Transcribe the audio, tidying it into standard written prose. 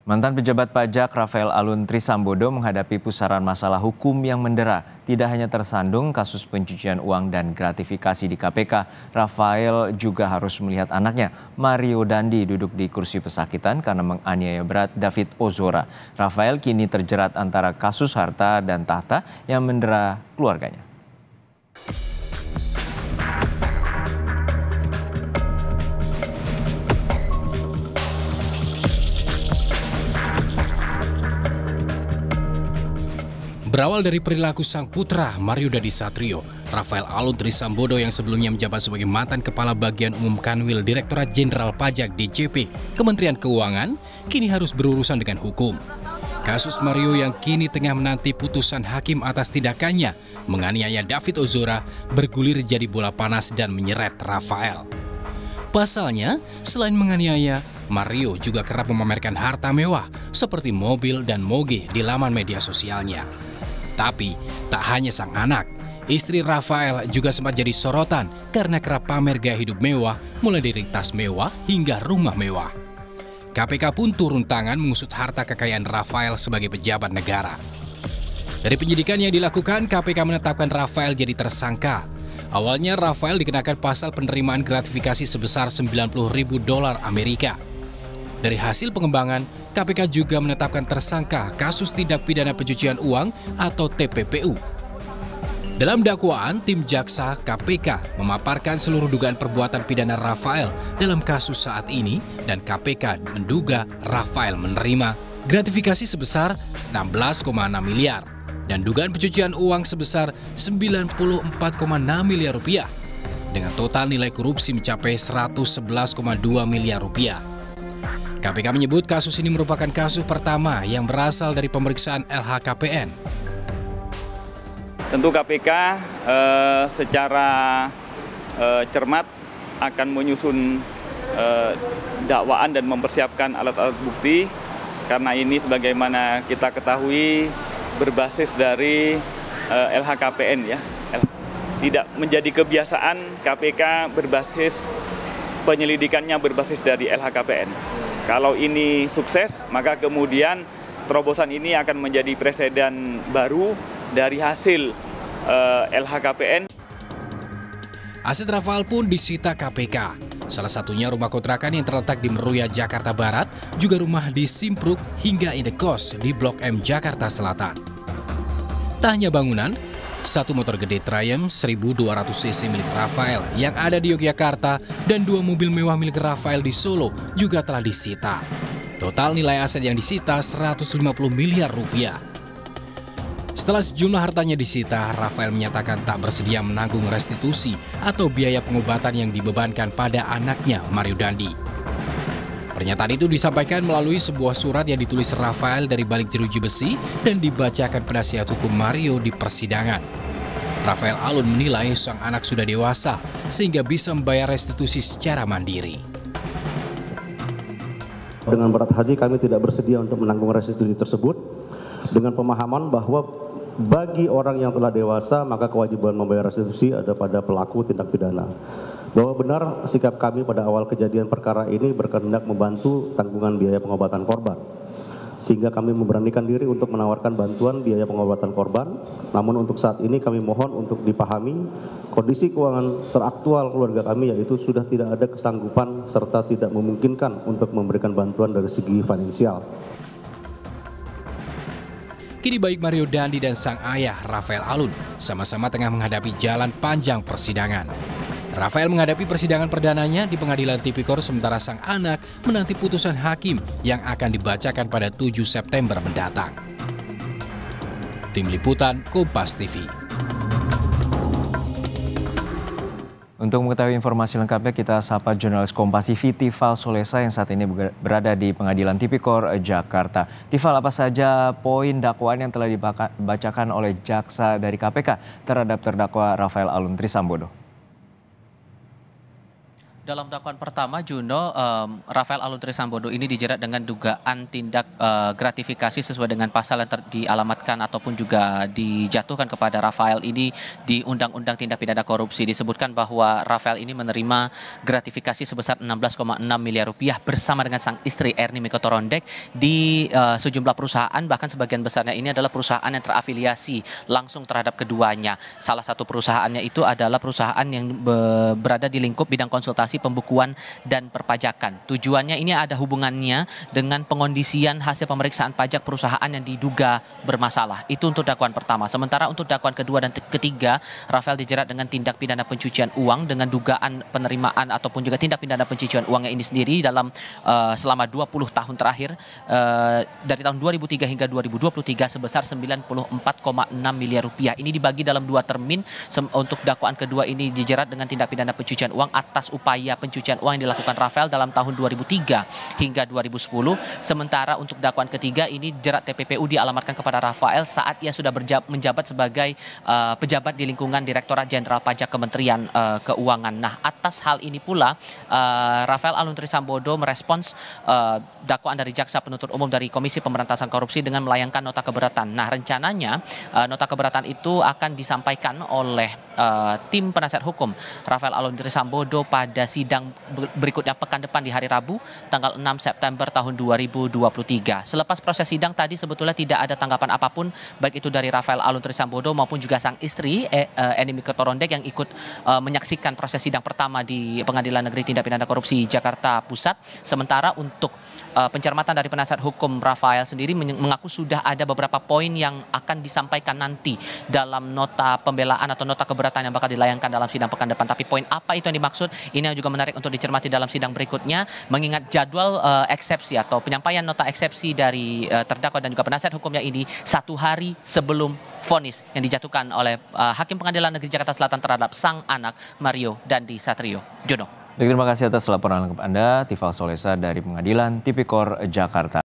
Mantan pejabat pajak Rafael Alun Trisambodo menghadapi pusaran masalah hukum yang mendera. Tidak hanya tersandung kasus pencucian uang dan gratifikasi di KPK, Rafael juga harus melihat anaknya, Mario Dandi, duduk di kursi pesakitan karena menganiaya berat David Ozora. Rafael kini terjerat antara kasus harta dan tahta yang mendera keluarganya. Berawal dari perilaku sang putra, Mario Dandi Satrio, Rafael Alun Trisambodo yang sebelumnya menjabat sebagai mantan Kepala Bagian Umum Kanwil Direktorat Jenderal Pajak DJP Kementerian Keuangan, kini harus berurusan dengan hukum. Kasus Mario yang kini tengah menanti putusan hakim atas tindakannya menganiaya David Ozora bergulir jadi bola panas dan menyeret Rafael. Pasalnya, selain menganiaya, Mario juga kerap memamerkan harta mewah seperti mobil dan moge di laman media sosialnya. Tapi, tak hanya sang anak, istri Rafael juga sempat jadi sorotan karena kerap pamer gaya hidup mewah, mulai dari tas mewah hingga rumah mewah. KPK pun turun tangan mengusut harta kekayaan Rafael sebagai pejabat negara. Dari penyidikan yang dilakukan, KPK menetapkan Rafael jadi tersangka. Awalnya Rafael dikenakan pasal penerimaan gratifikasi sebesar $90.000 Amerika. Dari hasil pengembangan, KPK juga menetapkan tersangka kasus tindak pidana pencucian uang atau TPPU. Dalam dakwaan, tim jaksa KPK memaparkan seluruh dugaan perbuatan pidana Rafael dalam kasus saat ini dan KPK menduga Rafael menerima gratifikasi sebesar 16,6 miliar dan dugaan pencucian uang sebesar 94,6 miliar rupiah dengan total nilai korupsi mencapai 111,2 miliar rupiah. KPK menyebut kasus ini merupakan kasus pertama yang berasal dari pemeriksaan LHKPN. Tentu KPK secara cermat akan menyusun dakwaan dan mempersiapkan alat-alat bukti karena ini sebagaimana kita ketahui berbasis dari LHKPN ya. Tidak menjadi kebiasaan KPK berbasis penyelidikannya berbasis dari LHKPN. Kalau ini sukses, maka kemudian terobosan ini akan menjadi presiden baru dari hasil LHKPN. Aset Rafael pun disita KPK. Salah satunya rumah kontrakan yang terletak di Meruya, Jakarta Barat, juga rumah di Simpruk hingga Indekos di Blok M, Jakarta Selatan. Tak hanya bangunan, satu motor gede Triumph 1200 cc milik Rafael yang ada di Yogyakarta dan dua mobil mewah milik Rafael di Solo juga telah disita. Total nilai aset yang disita 150 miliar rupiah. Setelah sejumlah hartanya disita, Rafael menyatakan tak bersedia menanggung restitusi atau biaya pengobatan yang dibebankan pada anaknya Mario Dandi. Pernyataan itu disampaikan melalui sebuah surat yang ditulis Rafael dari balik jeruji besi dan dibacakan penasihat hukum Mario di persidangan. Rafael Alun menilai sang anak sudah dewasa sehingga bisa membayar restitusi secara mandiri. Dengan berat hati kami tidak bersedia untuk menanggung restitusi tersebut dengan pemahaman bahwa bagi orang yang telah dewasa maka kewajiban membayar restitusi ada pada pelaku tindak pidana. Bahwa benar sikap kami pada awal kejadian perkara ini berkehendak membantu tanggungan biaya pengobatan korban. Sehingga kami memberanikan diri untuk menawarkan bantuan biaya pengobatan korban. Namun untuk saat ini kami mohon untuk dipahami kondisi keuangan teraktual keluarga kami yaitu sudah tidak ada kesanggupan serta tidak memungkinkan untuk memberikan bantuan dari segi finansial. Kini baik Mario Dandi dan sang ayah Rafael Alun sama-sama tengah menghadapi jalan panjang persidangan. Rafael menghadapi persidangan perdananya di Pengadilan Tipikor sementara sang anak menanti putusan hakim yang akan dibacakan pada 7 September mendatang. Tim Liputan Kompas TV. Untuk mengetahui informasi lengkapnya kita sapa jurnalis Kompas TV Tifal Solesa yang saat ini berada di Pengadilan Tipikor Jakarta. Tifal, apa saja poin dakwaan yang telah dibacakan oleh jaksa dari KPK terhadap terdakwa Rafael Alun Trisambodo? Dalam dakwaan pertama, Juno, Rafael Alun Trisambodo ini dijerat dengan dugaan tindak gratifikasi sesuai dengan pasal yang dialamatkan ataupun juga dijatuhkan kepada Rafael ini di Undang-Undang Tindak Pidana Korupsi. Disebutkan bahwa Rafael ini menerima gratifikasi sebesar 16,6 miliar rupiah bersama dengan sang istri Erni Mikotorondek di sejumlah perusahaan, bahkan sebagian besarnya ini adalah perusahaan yang terafiliasi langsung terhadap keduanya. Salah satu perusahaannya itu adalah perusahaan yang berada di lingkup bidang konsultasi, pembukuan dan perpajakan. Tujuannya ini ada hubungannya dengan pengondisian hasil pemeriksaan pajak perusahaan yang diduga bermasalah. Itu untuk dakwaan pertama. Sementara untuk dakwaan kedua dan ketiga, Rafael dijerat dengan tindak pidana pencucian uang dengan dugaan penerimaan ataupun juga tindak pidana pencucian uangnya ini sendiri dalam selama 20 tahun terakhir, dari tahun 2003 hingga 2023 sebesar 94,6 miliar rupiah. Ini dibagi dalam 2 termin. Untuk dakwaan kedua ini dijerat dengan tindak pidana pencucian uang atas upaya pencucian uang yang dilakukan Rafael dalam tahun 2003 hingga 2010. Sementara untuk dakwaan ketiga ini jerat TPPU dialamatkan kepada Rafael saat ia sudah menjabat sebagai pejabat di lingkungan Direktorat Jenderal Pajak Kementerian Keuangan. Nah, atas hal ini pula Rafael Alun Trisambodo merespons dakwaan dari Jaksa Penuntut Umum dari Komisi Pemberantasan Korupsi dengan melayangkan nota keberatan. Nah, rencananya nota keberatan itu akan disampaikan oleh tim penasihat hukum Rafael Alun Trisambodo pada sidang berikutnya pekan depan di hari Rabu tanggal 6 September tahun 2023. Selepas proses sidang tadi sebetulnya tidak ada tanggapan apapun baik itu dari Rafael Alun Trisambodo maupun juga sang istri Erni Mikotorondek yang ikut menyaksikan proses sidang pertama di Pengadilan Negeri Tindak Pidana Korupsi Jakarta Pusat. Sementara untuk pencermatan dari penasihat hukum Rafael sendiri mengaku sudah ada beberapa poin yang akan disampaikan nanti dalam nota pembelaan atau nota keberatan yang bakal dilayangkan dalam sidang pekan depan. Tapi poin apa itu yang dimaksud? Ini yang juga menarik untuk dicermati dalam sidang berikutnya, mengingat jadwal eksepsi atau penyampaian nota eksepsi dari terdakwa dan juga penasihat hukumnya ini 1 hari sebelum vonis yang dijatuhkan oleh Hakim Pengadilan Negeri Jakarta Selatan terhadap sang anak Mario Dandi Satrio. Jono. Terima kasih atas laporan lengkap Anda, Tifal Solesa dari Pengadilan Tipikor Jakarta.